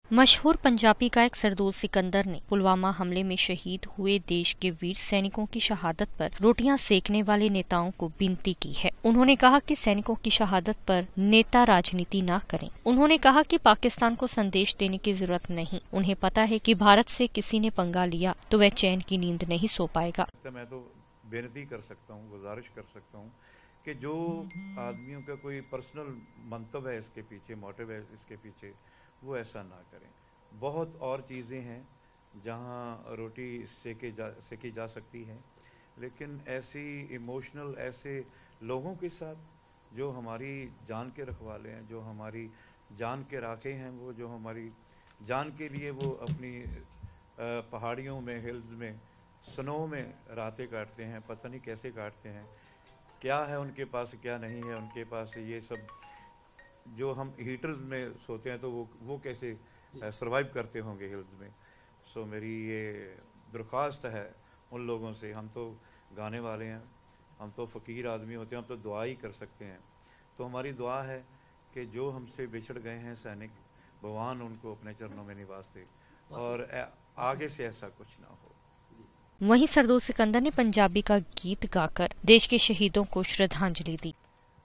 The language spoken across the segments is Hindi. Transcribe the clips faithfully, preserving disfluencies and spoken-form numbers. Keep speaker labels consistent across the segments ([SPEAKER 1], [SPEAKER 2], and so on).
[SPEAKER 1] मशहूर पंजाबी गायक सरदोल सिकंदर ने पुलवामा हमले में शहीद हुए देश के वीर सैनिकों की शहादत पर रोटियां सेकने वाले नेताओं को विनती की है। उन्होंने कहा कि सैनिकों की शहादत पर नेता राजनीति न करें। उन्होंने कहा कि पाकिस्तान को संदेश देने की जरूरत नहीं, उन्हें पता है कि भारत से किसी ने पंगा लिया तो वह चैन की नींद नहीं सो पाएगा।
[SPEAKER 2] मैं तो बेनती कर सकता हूँ, गुजारिश कर सकता हूँ कि जो आदमियों का कोई पर्सनल मंतव्य है इसके पीछे, मोटिव है इसके पीछे, वो ऐसा ना करें। बहुत और चीज़ें हैं जहाँ रोटी सेके जा सेकी जा सकती है, लेकिन ऐसी इमोशनल ऐसे लोगों के साथ जो हमारी जान के रखवाले हैं, जो हमारी जान के राखे हैं, वो जो हमारी जान के लिए वो अपनी पहाड़ियों में, हिल्स में, स्नो में रातें काटते हैं, पता नहीं कैसे काटते हैं, क्या है उनके पास क्या नहीं है उनके पास। ये सब जो हम हीटर्स में सोते हैं तो वो वो कैसे सरवाइव करते होंगे हिल्स में। सो मेरी ये दरख्वास्त है उन लोगों से, हम तो गाने वाले हैं, हम तो फ़कीर आदमी होते हैं, हम तो दुआ ही कर सकते हैं। तो हमारी दुआ है कि जो हमसे बिछड़ गए हैं सैनिक, भगवान उनको अपने चरणों में निवास दे और आगे से ऐसा कुछ ना हो।
[SPEAKER 1] वहीं सरदोल सिकंदर ने पंजाबी का गीत गाकर देश के शहीदों को श्रद्धांजलि दी।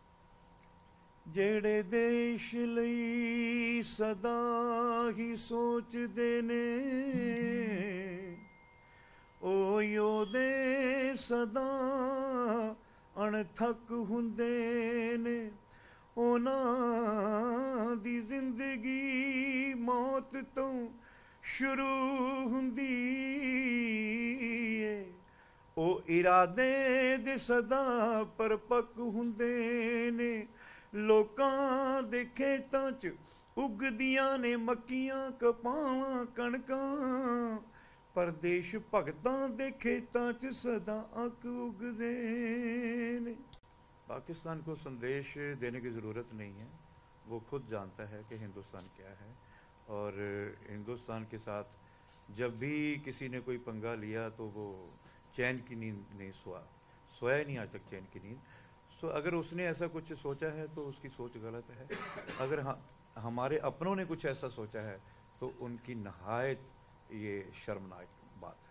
[SPEAKER 2] जेड़े देश लई सदा ही सोचदे ने, ओ योधे सदा अणथक हुंदे ने। उन्हां दी जिंदगी मौत तो शुरू हुंदी है, ओ इरादे दे सदा परपक हुंदे ने। लोकां दे खेतां च उगदियां ने मक्कियां, कपावां, कणकां, पर देश भगतां दे खेतां च सदा अक उगदे ने। पाकिस्तान को संदेश देने की ज़रूरत नहीं है, वो खुद जानता है कि हिंदुस्तान क्या है, और हिंदुस्तान के साथ जब भी किसी ने कोई पंगा लिया तो वो चैन की नींद नहीं सोया सोया नहीं आज तक चैन की नींद। सो अगर उसने ऐसा कुछ सोचा है तो उसकी सोच गलत है। अगर हाँ, हमारे अपनों ने कुछ ऐसा सोचा है तो उनकी नहायत ये शर्मनाक बात है।